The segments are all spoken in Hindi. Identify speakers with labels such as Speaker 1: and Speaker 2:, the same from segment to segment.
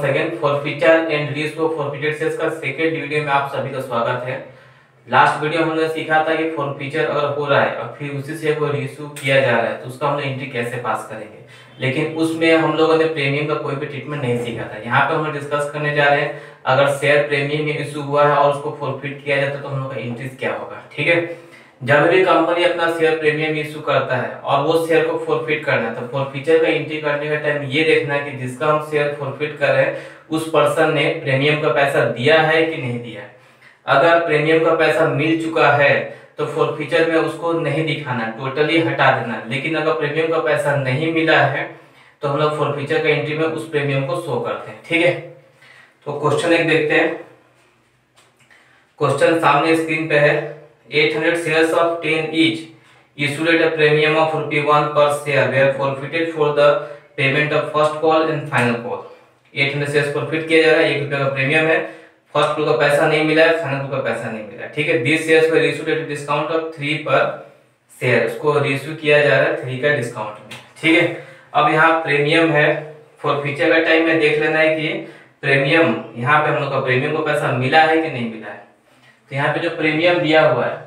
Speaker 1: Again forfeiture and release of forfeited shares का सेकंड वीडियो में आप सभी का स्वागत है। लास्ट वीडियो हमने सीखा था कि फॉरफीचर अगर हो रहा है और फिर उसी से कोई इशू किया जा रहा है तो उसका हम लोग एंट्री कैसे पास करेंगे, लेकिन उसमें हम लोगों ने प्रीमियम का कोई भी ट्रीटमेंट नहीं सीखा था। यहाँ पे हम लोग डिस्कस करने जा रहे हैं अगर शेयर प्रीमियम में इशू हुआ है और उसको फॉरफिट किया जाता है तो हम लोग का एंट्री क्या होगा। ठीक है, जब भी कंपनी अपना शेयर प्रीमियम इशू करता है और वो शेयर को फॉरफिट करना है तो फॉरफीचर का एंट्री करने का टाइम ये देखना है कि जिसका हम शेयर फॉरफिट कर रहे हैं उस पर्सन ने प्रीमियम का पैसा दिया है कि नहीं दिया है। अगर प्रीमियम का पैसा मिल चुका है तो फॉरफीचर में उसको नहीं दिखाना, टोटली हटा देना। लेकिन अगर प्रीमियम का पैसा नहीं मिला है तो हम लोग फॉरफीचर का एंट्री में उस प्रीमियम को शो करते हैं। ठीक है, तो क्वेश्चन एक देखते हैं। क्वेश्चन सामने स्क्रीन पे है। 800 shares of 10 each issued at a premium of ₹1 per share were forfeited for the payment of first call and final call। 800 shares forfeit किया जा रहा है, ₹1 का प्रीमियम है, फर्स्ट कॉल का पैसा नहीं मिला है, फाइनल कॉल का पैसा नहीं मिला है। ठीक है, this shares were issued at discount of 3 पर शेयर, उसको इशू किया जा रहा है 3 का डिस्काउंट में। ठीक है, अब यहाँ प्रीमियम है, फॉरफीचर का टाइम में देख लेना है कि प्रीमियम यहाँ पे हम लोग का प्रीमियम को पैसा मिला है कि नहीं मिला है। तो यहाँ पे जो प्रीमियम दिया हुआ है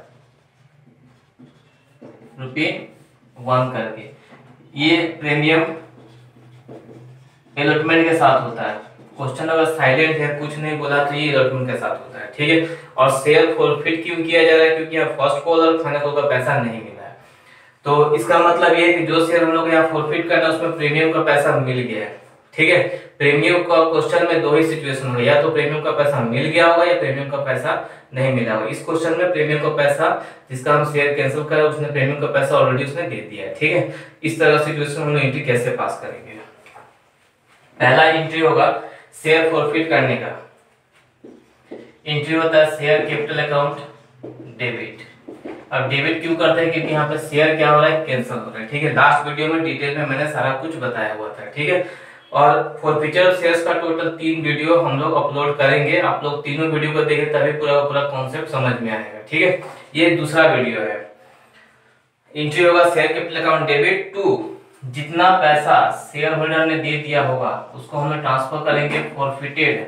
Speaker 1: ₹1 करके, ये प्रीमियम अलॉटमेंट के साथ होता है। क्वेश्चन अगर साइलेंट है, कुछ नहीं बोला तो ये अलॉटमेंट के साथ होता है। ठीक है, और शेयर फॉरफिट क्यों किया जा रहा है, क्योंकि यहाँ फर्स्ट कॉल और फाइनल कॉल का पैसा नहीं मिला है। तो इसका मतलब ये है कि जो शेयर हम लोग यहाँ फॉरफिट करना है उसमें प्रीमियम का पैसा मिल गया है। ठीक है, प्रीमियम का क्वेश्चन में दो ही सिचुएशन होगा, या तो प्रीमियम का पैसा मिल गया होगा या प्रीमियम का पैसा नहीं मिला होगा। इस क्वेश्चन में प्रीमियम का पैसा जिसका हम शेयर कैंसिल कर रहे हैं उसने प्रीमियम का पैसा ऑलरेडी उसने दे दिया है। ठीक है, इस तरह सिचुएशन हम लोग एंट्री कैसे पास करेंगे। पहला एंट्री होगा शेयर फॉरफिट करने का। एंट्री होता है शेयर कैपिटल अकाउंट डेबिट। अब डेबिट क्यों करते हैं, क्योंकि यहाँ पे शेयर क्या हो रहा है, कैंसिल हो रहा है। ठीक है, लास्ट वीडियो में डिटेल में मैंने सारा कुछ बताया हुआ था। ठीक है, और फॉरफीचर शेयर्स का टोटल 3 वीडियो हम लोग अपलोड करेंगे। आप लोग तीनों वीडियो को देखें तभी पूरा पूरा कॉन्सेप्ट समझ में आएगा। ठीक है, ये दूसरा वीडियो है। एंट्री होगा share capital account debit to, जितना पैसा शेयर होल्डर ने दे दिया होगा उसको हम ट्रांसफर करेंगे फॉरफिटेड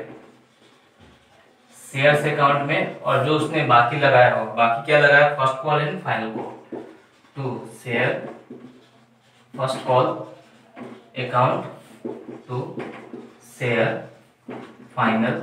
Speaker 1: शेयर्स अकाउंट में, और जो उसने बाकी लगाया होगा, बाकी क्या लगाया, first call and final call, to share first call account to share final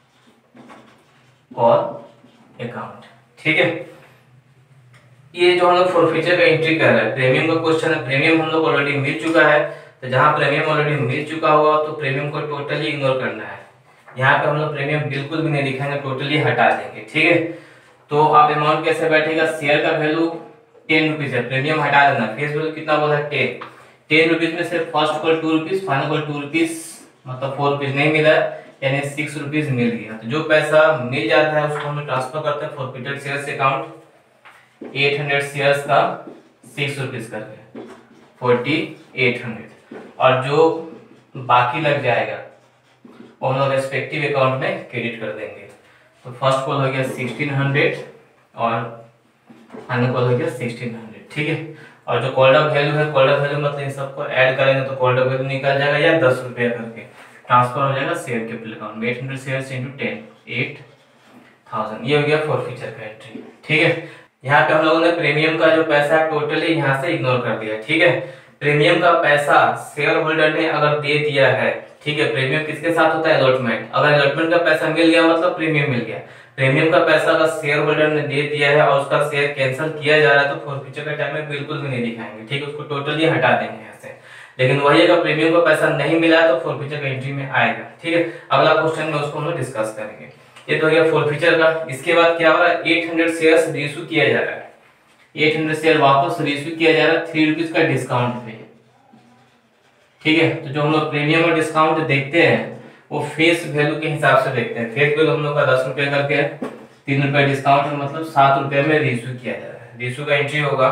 Speaker 1: call account. ठीक है, ये जो हम लोग फॉरफीचर का एंट्री कर रहे हैं, प्रीमियम का क्वेश्चन है। प्रीमियम हम लोग ऑलरेडी मिल चुका है, तो जहां प्रीमियम ऑलरेडी मिल चुका होगा तो प्रीमियम को टोटली इग्नोर करना है। यहाँ पे हम लोग प्रीमियम बिल्कुल भी नहीं दिखाएंगे, टोटली हटा देंगे। ठीक है, तो आप अमाउंट कैसे बैठेगा, शेयर का वैल्यू 10 रुपीज है, प्रीमियम हटा देना, फेस वैल्यू कितना बोला है 10 रुपीज में से first call 2 rupees, final call 2 rupees, मतलब 4 रुपीज नहीं मिला, यानी 6 रुपीज मिल गया। तो जो पैसा मिल जाता है उसको हम ट्रांसफर करते हैं फॉरफिटेड शेयर्स अकाउंट। 800 शेयर्स का 6 रुपीज करके 4800, और जो बाकी लग जाएगा वो हम लोग रेस्पेक्टिव अकाउंट में क्रेडिट कर देंगे। तो फर्स्ट कॉल हो गया 1600 और फाइनल कॉल हो गया 1600। ठीक है, और जो कॉल्ड अप वैल्यू है, कॉल्ड अप वैल्यू मतलब इन सबको ऐड करेंगे तो कॉल्ड अप वैल्यू निकल जाएगा, या 10 रुपया करके ट्रांसफर हो जाएगा शेयर कैपिटल अकाउंट में। 800 शेयर्स इंटू 10, 8000, ये हो गया फॉरफीचर का एंट्री। ठीक है, यहाँ पे हम लोगों ने प्रीमियम का जो पैसा है टोटली यहाँ से इग्नोर कर दिया। ठीक है, प्रीमियम का पैसा शेयर होल्डर ने अगर दे दिया है, ठीक है, प्रीमियम किसके साथ होता है, अलॉटमेंट। अगर अलॉटमेंट का पैसा मिल गया मतलब प्रीमियम मिल गया। प्रीमियम का पैसा अगर शेयर होल्डर ने दे दिया है और उसका शेयर कैंसिल किया जा रहा है तो फॉरफीचर का टाइम में बिल्कुल भी नहीं दिखाएंगे। ठीक है, उसको टोटली हटा देंगे यहाँ से। लेकिन वही अगर प्रीमियम का पैसा नहीं मिला है तो फॉरफीचर का एंट्री में आएगा। ठीक है, अगला क्वेश्चन में उसको हम लोग डिस्कस करेंगे। ये तो हो गया फॉरफीचर का। इसके बाद क्या हो रहा है, 800 शेयर्स रीइश्यू किया जा रहा है। 800 शेयर वापस रीइश्यू किया जा रहा है 3 रुपीज का डिस्काउंट पे। ठीक है, तो जो हम लोग प्रीमियम और डिस्काउंट देखते हैं वो फेस वैल्यू के हिसाब से देखते हैं। फेस वैल्यू हम लोग का 10 रुपए करके, 3 रुपए डिस्काउंट में मतलब 7 रुपए में रीइश्यू किया जा रहा है। रीइश्यू का एंट्री होगा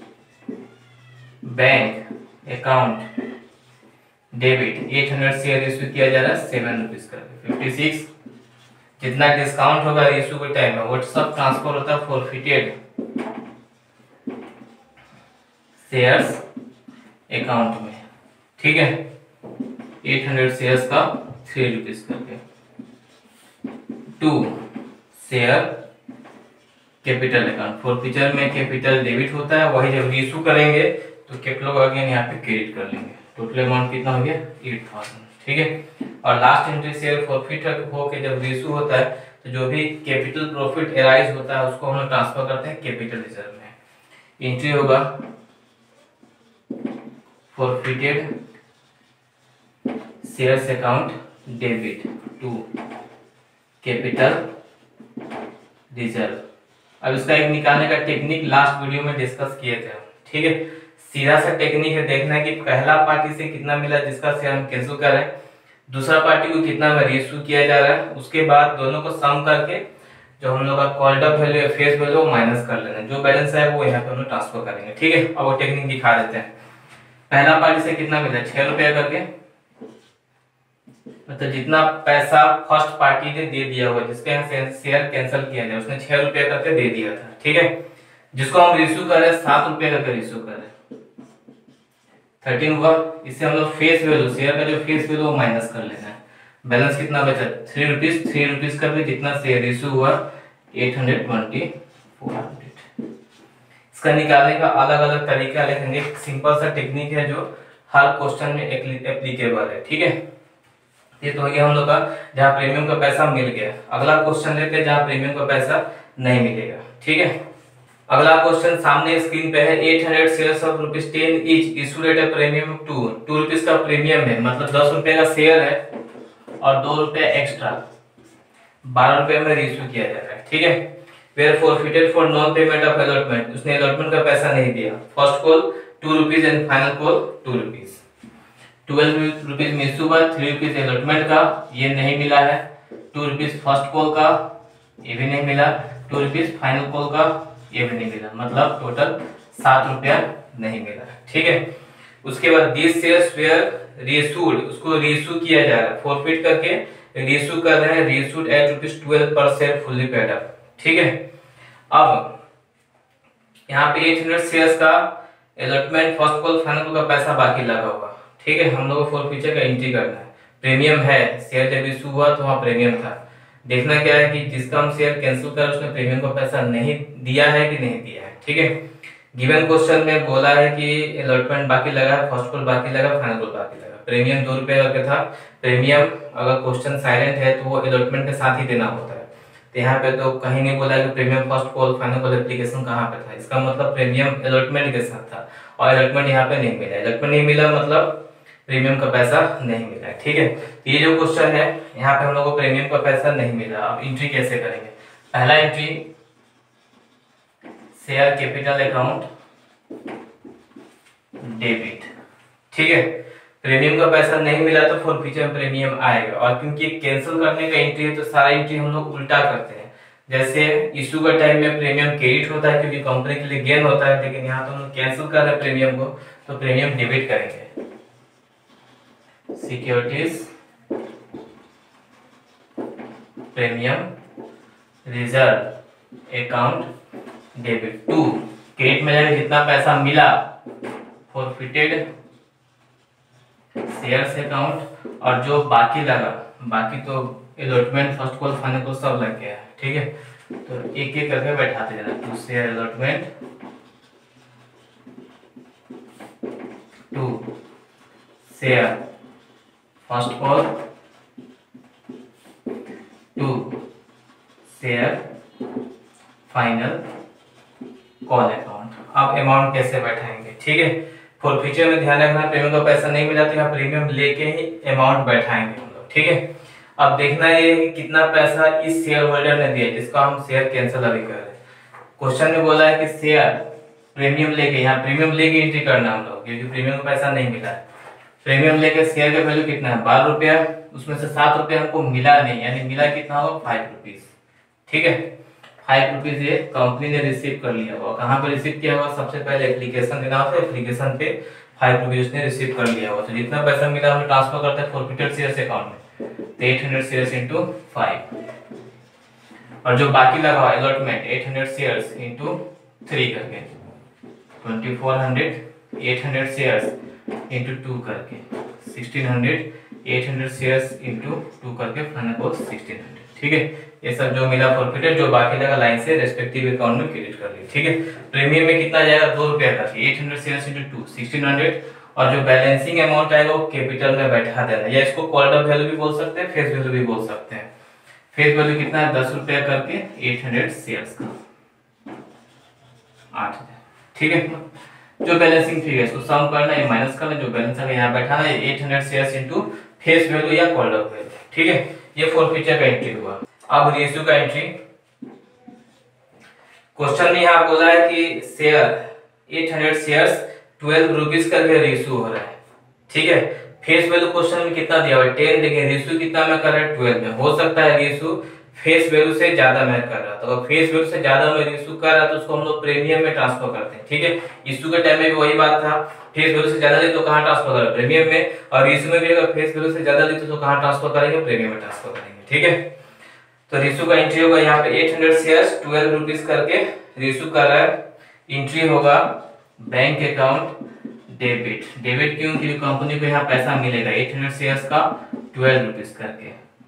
Speaker 1: bank account debit, 800 share reissue किया जा रहा है 7 रुपीज करके 56। जितना डिस्काउंट होगा रीइश्यू के टाइम में वो सब ट्रांसफर होता है फॉरफिटेड शेयर्स अकाउंट में। ठीक है, 800 शेयर्स का 3 रुपीज करके। 2 शेयर कैपिटल अकाउंट, फॉरफीचर में कैपिटल डेबिट होता है, वही जब रीइशू करेंगे तो कैपिटल अगेन यहाँ पे क्रेडिट कर लेंगे। टोटल अमाउंट कितना हो गया 8000, ठीक है। और लास्ट एंट्री शेयर फॉरफिट होके जब रीइशू होता है तो जो भी कैपिटल प्रॉफिट एराइज होता है उसको हम लोग ट्रांसफर करते हैं कैपिटल रिजर्व में। एंट्री होगा forfeited shares account debit to capital reserve. अब इसका एक निकालने का टेक्निक लास्ट वीडियो में डिस्कस किए थे, ठीक है। सीधा सा टेक्निक है, देखना है कि पहला पार्टी से कितना मिला जिसका शेयर हम कैंसिल कर रहे हैं, दूसरा पार्टी को कितना में रीइशू किया जा रहा है, उसके बाद दोनों को सम करके जो हम लोग का called up value face value minus कर लेना, जो बैलेंस है वो यहाँ पे हम लोग ट्रांसफर करेंगे, ठीक है। अब वो टेक्निक दिखा देते हैं। पहला पार्टी से कितना मिला 6 रुपया करके, मतलब जितना पैसा फर्स्ट पार्टी ने दे दिया हुआ जिसके यहाँ शेयर कैंसिल किया जाए उसने 6 रुपया करके दे दिया था, ठीक है। जिसको हम रीइशू कर रहे हैं 7 रुपया करके रीइशू कर रहे हैं, 13 हुआ। इससे हम लोग फेस वैल्यू शेयर का जो फेस वैल्यू वो माइनस कर लेना है। बैलेंस कितना बचा 3 रुपीज, 3 रुपीज का भी जितना शेयर रीइशू हुआ 820, 400। इसका निकालने का अलग अलग तरीका लिखेंगे, सिंपल सा टेक्निक है जो हर क्वेश्चन में एप्लीकेबल है, ठीक है। ये तो हो गया हम लोग का जहाँ प्रीमियम का पैसा मिल गया। अगला क्वेश्चन लेते हैं जहाँ प्रीमियम का पैसा नहीं मिलेगा, ठीक है। अगला क्वेश्चन सामने स्क्रीन पे है। 800 shares of ₹10 each issued at a premium 2 rupees का प्रीमियम है, मतलब 10 रुपए का शेयर है और 2 रुपए एक्स्ट्रा 12 रुपए में रीइशू किया जा रहा है, ठीक है। Where forfeited for non payment of allotment, उसने अलॉटमेंट का पैसा नहीं दिया। First call 2 rupees and final call 2 rupees. 12 rupees में इशू हुआ, 3 रुपीज अलॉटमेंट का, ये नहीं मिला है। 2 रुपीज फर्स्ट कॉल का, ये भी नहीं मिला। 2 रुपीज फाइनल कॉल का, ये भी नहीं मिला, मतलब टोटल 7 रुपया नहीं मिला, ठीक है। उसके बाद दिस शेयर्स वेयर रीइशूड, उसको रीइशू किया जा रहा है, फॉरफिट करके रीइशू कर रहे हैं, रीइशूड एट ₹12 पर शेयर फुल्ली पेड अप, ठीक है। अब यहाँ पे 800 शेयर्स का allotment first call final call का पैसा बाकी लगा हुआ, ठीक है। हम लोग को फॉरफीचर का एंट्री करना है। प्रीमियम है, शेयर जब इशू हुआ तो वहाँ प्रीमियम था। देखना क्या है कि जिसका हम शेयर कैंसिल कर उसने प्रीमियम का पैसा नहीं दिया है कि नहीं दिया है, ठीक है। गिवन क्वेश्चन में बोला है कि अलॉटमेंट बाकी लगा है, फर्स्ट कॉल बाकी लगा, फाइनल कॉल बाकी लगा। प्रीमियम 2 रुपए करके था। प्रीमियम अगर क्वेश्चन साइलेंट है तो वो अलॉटमेंट के साथ ही देना होता है। तो यहाँ पे तो कहीं नहीं बोला कि premium first call final call application कहाँ पे था, इसका मतलब प्रीमियम अलॉटमेंट के साथ था और अलॉटमेंट यहाँ पे नहीं मिला। अलॉटमेंट नहीं मिला मतलब प्रीमियम का पैसा नहीं मिला, ठीक है। ये जो क्वेश्चन है यहाँ पे हम लोग को प्रीमियम का पैसा नहीं मिला। अब एंट्री कैसे करेंगे? पहला entry share capital account debit, ठीक है। प्रीमियम का पैसा नहीं मिला तो फॉरफीचर में प्रीमियम आएगा, और क्योंकि कैंसिल करने का एंट्री है तो सारा एंट्री हम लोग उल्टा करते हैं। जैसे इशू का टाइम में प्रीमियम क्रेडिट होता है क्योंकि कंपनी के लिए गेन होता है, लेकिन यहाँ तो हम लोग कैंसिल कर रहे हैं प्रीमियम को, तो प्रीमियम डेबिट करेंगे। Securities premium reserve account debit to credit में जाके जितना पैसा मिला फॉरफिटेड शेयर्स अकाउंट, और जो बाकी लगा, बाकी तो allotment first call final call सब लग गया है, ठीक है। तो एक एक करके बैठाते जाना। To share allotment, to share first call, to share final call account. अब अमाउंट कैसे बैठाएंगे, ठीक है। फॉरफीचर में ध्यान रखना प्रीमियम का पैसा नहीं मिला तो यहाँ प्रीमियम लेके ही अमाउंट बैठाएंगे हम लोग, ठीक है। अब देखना ये कितना पैसा इस शेयर होल्डर ने दिया जिसका हम शेयर कैंसिल अभी कर रहे हैं। क्वेश्चन में बोला है कि शेयर प्रीमियम लेके, यहाँ प्रीमियम लेके एंट्री करना हम लोग, क्योंकि प्रीमियम का पैसा नहीं मिला है। प्रीमियम लेके शेयर का वैल्यू कितना है 12 रुपया, उसमें से 7 रुपया हमको मिला नहीं, यानी मिला कितना होगा 5 रुपीज, ठीक है। 5 रुपीज ये कंपनी ने रिसीव कर लिया हुआ। कहाँ पे रिसीव किया हुआ? सबसे पहले एप्लीकेशन देना होता है, एप्लीकेशन पे 5 रुपीज उसने रिसीव कर लिया हुआ। तो जितना पैसा मिला हम ट्रांसफर करते हैं फॉरफिटेड शेयर्स अकाउंट में, तो 800 शेयर्स इंटू 5, और जो बाकी लगा हुआ अलॉटमेंट 800 शेयर्स इंटू 3 करके 2400, 800 शेयर्स इंटू 2 करके 1600 800 शेयर्स इंटू 2 करके फाइनल कॉल 1600। ठीक है, ये सब जो मिला फॉरफिटेड, जो बाकी लगा लाइन से रेस्पेक्टिव अकाउंट में क्रेडिट कर ली। ठीक है, प्रीमियम में कितना जाएगा, 2 रुपया का, 800 शेयर्स इंटू 2 1600, और जो बैलेंसिंग अमाउंट आएगा वो कैपिटल में बैठा देना, या इसको कॉल्ड अप वैल्यू भी बोल सकते हैं, फेस वैल्यू भी बोल सकते हैं। फेस वैल्यू कितना है, 10 रुपया करके 800 शेयर्स का 8000। ठीक है, जो बैलेंसिंग फिगर इसको सम करना है, माइनस करना, जो बैलेंस है यहाँ बैठाना है, 800 शेयर्स इनटू फेस वैल्यू या कॉल्ड अप वैल्यू। ठीक है, ये फॉरफीचर का एंट्री हुआ। अब रेशियो का एंट्री, क्वेश्चन में यहाँ बोला है कि शेयर 800 शेयर्स 12 रुपीज करके रेशियो हो रहा है। ठीक है, फेस वैल्यू क्वेश्चन में कितना दिया हुआ है 10, लेकिन रेशियो कितना में कर रहा है 12 में। हो सकता है रेशियो फेस वैल्यू से ज्यादा मैच कर रहा है, तो अगर फेस वैल्यू से ज्यादा में रेशियो कर रहा है तो उसको हम लोग प्रीमियम में ट्रांसफर करते हैं। ठीक है, इश्यू के टाइम में भी वही बात था, फेस वैल्यू से ज्यादा ली तो कहां ट्रांसफर करें, प्रीमियम में, और रेशियो में भी अगर फेस वैल्यू से ज्यादा ली तो कहां ट्रांसफर करेंगे, प्रीमियम में ट्रांसफर करेंगे। ठीक है, तो रेशियो का एंट्री होगा यहाँ पे 800 शेयर्स 12 रुपीज करके रेशियो कर रहा है। एंट्री होगा बैंक अकाउंट डेबिट। डेबिट क्यों, क्योंकि कंपनी को यहाँ पैसा मिलेगा 800 शेयर्स का 12 रुपीज करके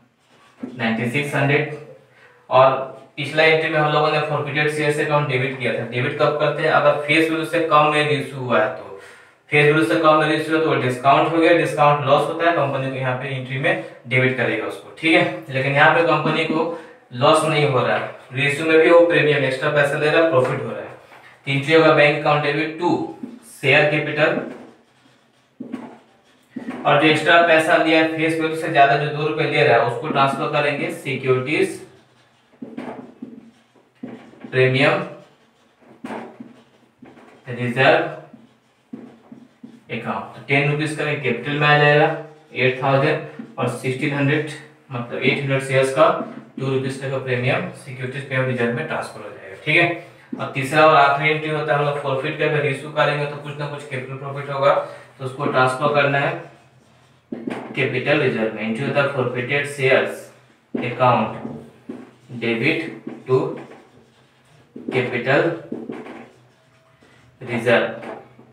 Speaker 1: 9600। और पिछला एंट्री में हम लोगों ने फॉरफिटेड शेयर्स अकाउंट डेबिट किया था। डेबिट कब करते हैं, अगर फेस वैल्यू से कम में रेशियो हुआ है, तो फेस वैल्यू से कम में रेशियो तो डिस्काउंट हो गया, डिस्काउंट लॉस होता है, कंपनी को यहाँ पे एंट्री में डेबिट करेगा उसको। ठीक है, लेकिन यहाँ पे कंपनी को लॉस नहीं हो रहा है, रेशियो में भी वो प्रीमियम एक्स्ट्रा पैसा ले रहा है, प्रॉफिट हो रहा है। एंट्री होगा bank account debit to share capital, और जो एक्स्ट्रा पैसा लिया है फेस वैल्यू से ज्यादा जो 2 रुपए ले रहा है उसको ट्रांसफर करेंगे सिक्योरिटीज प्रीमियम रिजर्व अकाउंट। तो 10 रुपीज का कैपिटल में आ जाएगा 8000, और 1600 मतलब 800 शेयर्स का 2 रुपीज का प्रीमियम सिक्योरिटीज प्रीमियम रिजर्व में ट्रांसफर हो जाएगा। ठीक है, और तीसरा और आखिरी एंट्री होता है हम लोग फॉरफिट का, अगर इशू करेंगे तो कुछ ना कुछ कैपिटल प्रॉफिट होगा, तो उसको ट्रांसफर करना है कैपिटल रिजर्व में। एंट्री होता है forfeited shares account debit to capital reserve.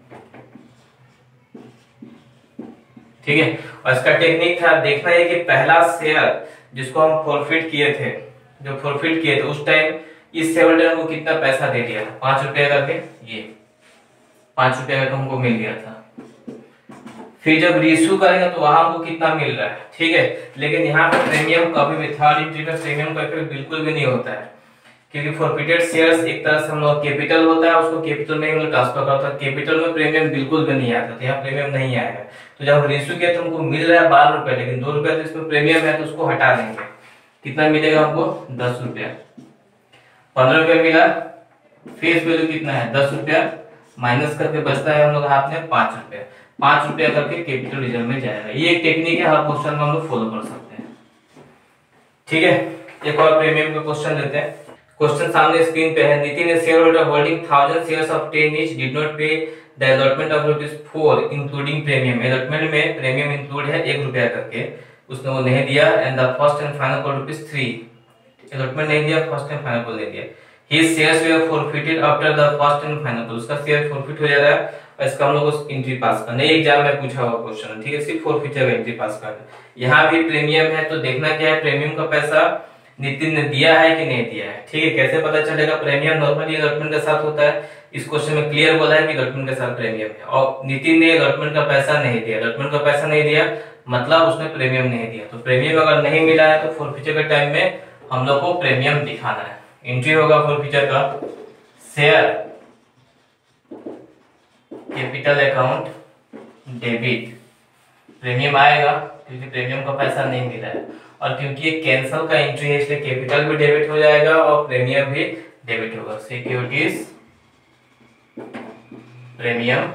Speaker 1: ठीक है, और इसका टेक्निक था, देखना है कि पहला शेयर जिसको हम फॉरफिट किए थे, जो फॉरफिट किए थे उस टाइम इस शेयर होल्डर को कितना पैसा दे दिया था, 5 रुपया करके, ये 5 रुपया का हमको मिल गया था। फिर जब रेशियो करेंगे तो वहां हमको कितना मिल रहा है। ठीक है, लेकिन यहाँ पे प्रीमियम कभी भी थर्ड एंट्री में प्रीमियम का इफेक्ट बिल्कुल भी नहीं होता है, क्योंकि फॉरफिटेड शेयर्स एक तरह से हम लोग कैपिटल होता है, उसको कैपिटल में हम लोग ट्रांसफर करते हैं, कैपिटल में प्रीमियम बिल्कुल भी नहीं आता, तो यहाँ प्रीमियम नहीं आएगा। तो जब रेशियो किया तो हमको मिल रहा है 12 रुपए, लेकिन 2 रुपया तो इसमें प्रीमियम है तो उसको हटा देंगे, कितना मिलेगा हमको 10 रुपया। 15 रुपया मिला, फेस वैल्यू कितना है 10 रुपया, माइनस करके बचता है हम लोग हाथ में 5 रुपया, 5 रुपया करके कैपिटल रिजर्व में जाएगा। ये एक टेक्निक है, हर क्वेश्चन में हम लोग फॉलो कर सकते हैं। ठीक है, एक और प्रीमियम का क्वेश्चन लेते हैं। क्वेश्चन सामने स्क्रीन पे है, Nitin a share holder holding 1000 shares of 10 each did not pay the allotment of ₹4 including premium। allotment में प्रीमियम इंक्लूड है 1 रुपया करके, उसने वो नहीं दिया, and the first and final call ₹3। allotment नहीं दिया, फर्स्ट एंड फाइनल कॉल नहीं दिया। His shares were forfeited after the first and final call। उसका शेयर फॉरफिट हो जा रहा है, और इसका हम लोग उस एंट्री पास करना है। एग्जाम में पूछा हुआ क्वेश्चन है, ठीक है, सिर्फ फॉरफिचर का एंट्री पास करना। यहाँ भी प्रीमियम है, तो देखना क्या है, प्रीमियम का पैसा नितिन ने दिया है कि नहीं दिया है। ठीक है, कैसे पता चलेगा, प्रीमियम नॉर्मली अलॉटमेंट के साथ होता है, इस क्वेश्चन में क्लियर बोला है कि अलॉटमेंट के साथ प्रीमियम है, और नितिन ने अलॉटमेंट का पैसा नहीं दिया। अलॉटमेंट का पैसा नहीं दिया मतलब उसने प्रीमियम नहीं दिया, तो प्रीमियम अगर नहीं मिला है तो फॉरफिचर के टाइम में हम लोग को प्रीमियम दिखाना है। एंट्री होगा फॉरफिचर का share capital account debit, premium आएगा क्योंकि प्रीमियम का पैसा नहीं मिला है, और क्योंकि ये कैंसल का एंट्री है इसलिए कैपिटल भी डेबिट हो जाएगा और प्रीमियम भी डेबिट होगा। Securities premium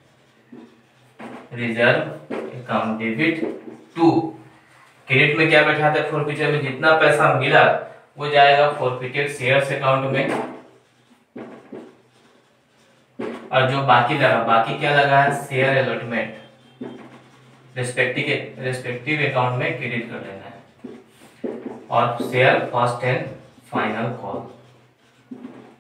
Speaker 1: reserve account debit to, credit में क्या बैठाते हैं फॉरफिचर में, जितना पैसा मिला वो जाएगा फॉरफिटेड शेयर्स अकाउंट में, और जो बाकी लगा, बाकी क्या लगा है, शेयर अलॉटमेंट रेस्पेक्टिव अकाउंट में क्रेडिट कर देना है, और share first and final call.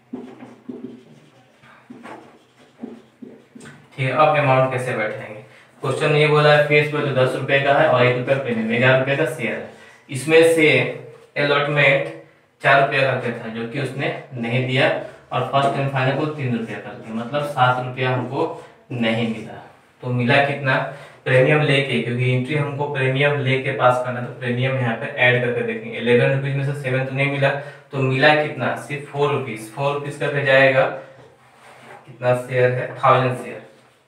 Speaker 1: ठीक है, अब अमाउंट कैसे बैठाएंगे, क्वेश्चन ये बोला है फेस वैल्यू 10 रुपए का है और 1 रुपया प्रीमियम 11 रुपए का शेयर है। इसमें से अलॉटमेंट 4 रुपया करके था जो कि उसने नहीं दिया और फर्स्ट एंड फाइनल को 3 रुपया करके, मतलब 7 रुपया हमको नहीं मिला। तो मिला कितना प्रीमियम लेके, क्योंकि एंट्री हमको प्रीमियम लेके पास करना, तो प्रीमियम यहाँ पे ऐड करके देखेंगे। 11 रुपीज में से 7 तो नहीं मिला, तो मिला कितना सिर्फ 4 रुपीज। 4 रुपीज करके जाएगा, कितना शेयर है 1000 शेयर,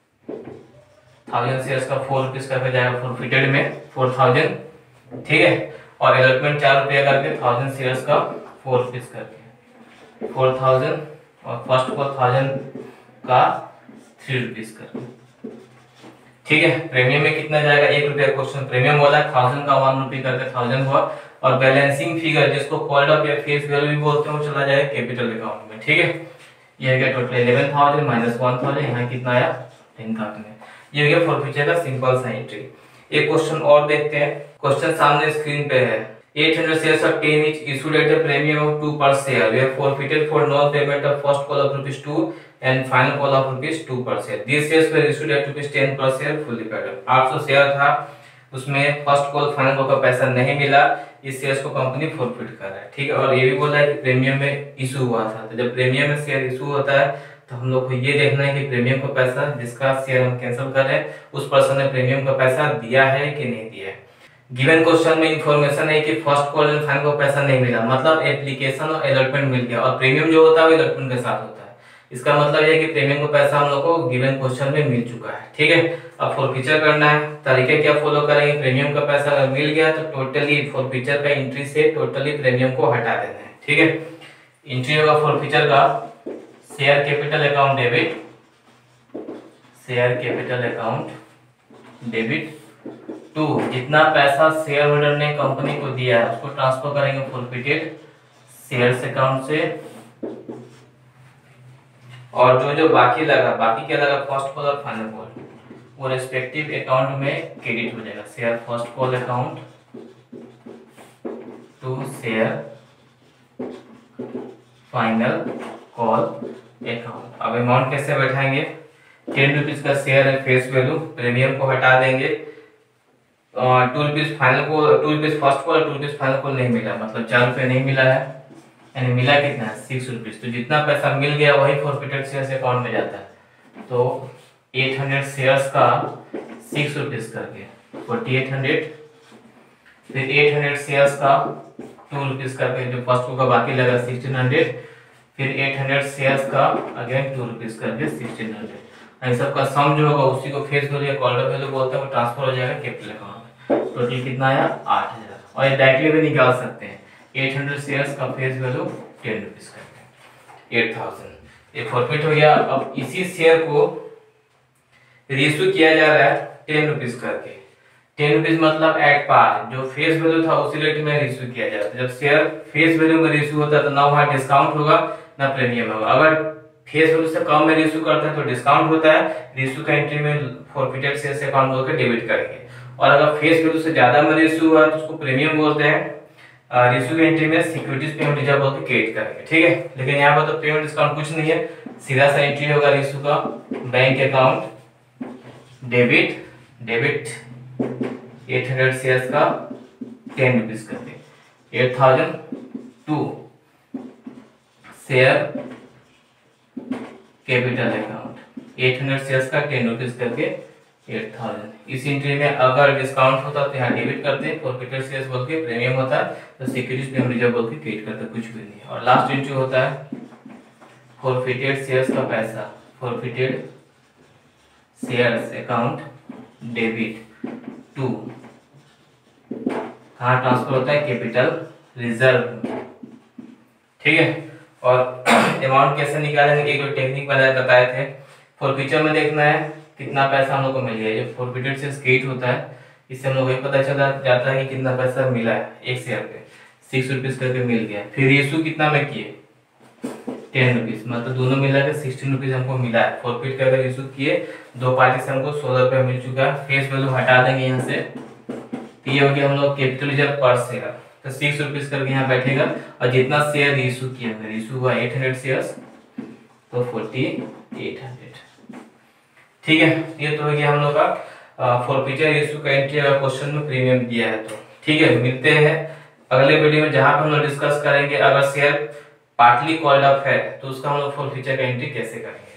Speaker 1: 1000 शेयर का 4 रुपीज करके जाएगा फॉरफिटेड में 4000, ठीक है। और अलॉटमेंट 4 रुपया करके 1000 शेयर का 4 रुपीज करके 4000 और फर्स्ट को 1000 का 3 रुपीज करके, ठीक है। प्रीमियम में कितना जाएगा 1 रुपया, क्वेश्चन प्रीमियम बोला 1000 का 1 रुपया करके 1000 हुआ। और बैलेंसिंग फिगर जिसको कॉल्ड अप या फेस वैल्यू भी बोलते हैं वो चला जाएगा कैपिटल अकाउंट में, ठीक है। ये हो गया टोटल 11000 माइनस 1000, यहाँ कितना आया 10,000 में। ये हो गया फॉरफिचर का सिंपल सा एंट्री। एक क्वेश्चन और देखते हैं, क्वेश्चन सामने स्क्रीन पे है। 800 shares of 10 each issued at a premium of 2 per share were forfeited for non-payment of first call of ₹2 and final call of ₹2 per share. These shares were issued at ₹10 per share fully paid up. 800 share था, उसमें फर्स्ट कॉल फाइनल कॉल का पैसा नहीं मिला, इस शेयर्स को कंपनी फॉरफिट कर रहा है, ठीक है। और ये भी बोला है कि प्रीमियम में इशू हुआ था, तो जब प्रीमियम में शेयर इशू होता है तो हम लोग को ये देखना है कि प्रीमियम का पैसा जिसका शेयर हम कैंसिल कर रहे हैं उस पर्सन ने प्रीमियम का पैसा दिया है कि नहीं दिया है। गिवन क्वेश्चन में इंफॉर्मेशन है कि फर्स्ट कॉल एंड फाइनल को पैसा नहीं मिला, मतलब एप्लीकेशन और अलॉटमेंट मिल गया, और प्रीमियम जो होता है वो अलॉटमेंट के साथ होता है। इसका मतलब ये है कि प्रीमियम का पैसा हम लोग को गिवन क्वेश्चन में मिल चुका है, ठीक है। अब फॉरफिचर करना है, तरीके क्या फॉलो करेंगे, प्रीमियम का पैसा अगर मिल गया तो टोटली फॉरफिचर का एंट्री से टोटली प्रीमियम को हटा देना है, ठीक है। एंट्री होगा फॉरफिचर का share capital account debit, share capital account debit to जितना पैसा शेयर होल्डर ने कंपनी को दिया है उसको ट्रांसफर करेंगे फॉरफिटेड शेयर्स अकाउंट से। और जो बाकी लगा, बाकी क्या लगा फर्स्ट कॉल और फाइनल कॉल, वो रेस्पेक्टिव अकाउंट में क्रेडिट हो जाएगा। Share first call account to share final call account. अब अमाउंट कैसे बैठाएंगे, 10 रुपीज का शेयर है फेस वैल्यू, प्रीमियम को हटा देंगे, 2 रुपीज फाइनल को, 2 rupees first call 2 rupees final call नहीं मिला, मतलब 4 रुपये नहीं मिला है, यानी मिला कितना 6 रुपीज। तो जितना पैसा मिल गया वही फॉरफिटेड शेयर्स अकाउंट में जाता है। तो 800 शेयर्स का 6 रुपीज करके 4800, फिर 800 शेयर्स का 2 रुपीज करके जो फर्स्ट को का बाकी लगा 1600, फिर 800 शेयर्स का अगेन 2 रुपीज करके 1600। इन सब का सम जो होगा उसी को फेस वैल्यू या कॉल वैल्यू बोलते हैं, वो ट्रांसफर हो जाएगा कैपिटल अकाउंट में। टोटल कितना आया 8000, और ये डायरेक्टली भी निकाल सकते हैं। 800 शेयर्स का फेस वैल्यू 10 रुपीज करके 8000, ये फॉरफिट हो गया। अब इसी शेयर को रीइश्यू किया जा रहा है 10 रुपीज करके, 10 रुपीज मतलब एट पार, जो फेस वैल्यू था उसी रेट में रीइश्यू किया जा रहा है। जब शेयर फेस वैल्यू में रीइश्यू होता है तो ना वहाँ डिस्काउंट होगा ना प्रीमियम होगा। अगर फेस वैल्यू से कम में रीइश्यू करते हैं तो डिस्काउंट होता है, रीइश्यू का एंट्री में फॉरफिटेड शेयर्स अकाउंट बोल के डेबिट करेंगे। और अगर फेस वैल्यू से ज्यादा में रीइश्यू हुआ तो उसको प्रीमियम बोलते हैं, रीइश्यू की एंट्री में सिक्योरिटीज पेमेंट रिजर्व बोल के क्रिएट करेंगे, ठीक है। लेकिन यहाँ पर तो पेमेंट डिस्काउंट कुछ नहीं है, सीधा सा एंट्री होगा रीइश्यू का बैंक अकाउंट डेबिट 800 शेयर्स का 10 रुपीज करके 8000 to share capital account 800 shares का 10 रुपीज करके 8000। इस एंट्री में अगर डिस्काउंट होता तो यहाँ डेबिट करते हैं, फॉरफिटेड शेयर्स बोल के प्रीमियम होता है तो सिक्योरिटीज पेमेंट रिजर्व बोल के क्रिएट करते, कुछ भी नहीं। और लास्ट एंट्री होता है फॉरफिटेड शेयर्स का पैसा, forfeited shares account debit to, कहाँ ट्रांसफर होता है कैपिटल रिजर्व, ठीक है। और अमाउंट कैसे निकालेंगे, एक टेक्निक बताए थे। फॉरफिचर में देखना है कितना पैसा हम लोग को मिल गया, जो फॉरफिटेड शेयर्स क्रिएट होता है इससे हम लोग को पता चल जाता है कि कितना पैसा मिला है एक शेयर पे, 6 रुपीज करके मिल गया। फिर इशू कितना में किए 10 रुपीज, मतलब दोनों मिला के 16 रुपीज हमको मिला है। फॉरफिट का अगर इशू किए दो पार्टी से हमको 16 रुपया मिल चुका है। फेस वैल्यू हटा देंगे यहाँ से, ये हो गया हम लोग कैपिटल रिजर्व पर शेयर, तो 6 रुपीज करके यहाँ बैठेगा। और जितना शेयर इशू किया, इशू हुआ 800 शेयर्स तो 4800, ठीक है। ये तो हो गया हम लोग का फॉरफीचर रेशियो का एंट्री अगर क्वेश्चन में प्रीमियम दिया है तो। ठीक है, मिलते हैं अगले वीडियो में जहां पर हम लोग डिस्कस करेंगे अगर शेयर पार्टली कॉल्ड अप है तो उसका हम लोग फॉरफीचर का एंट्री कैसे करेंगे।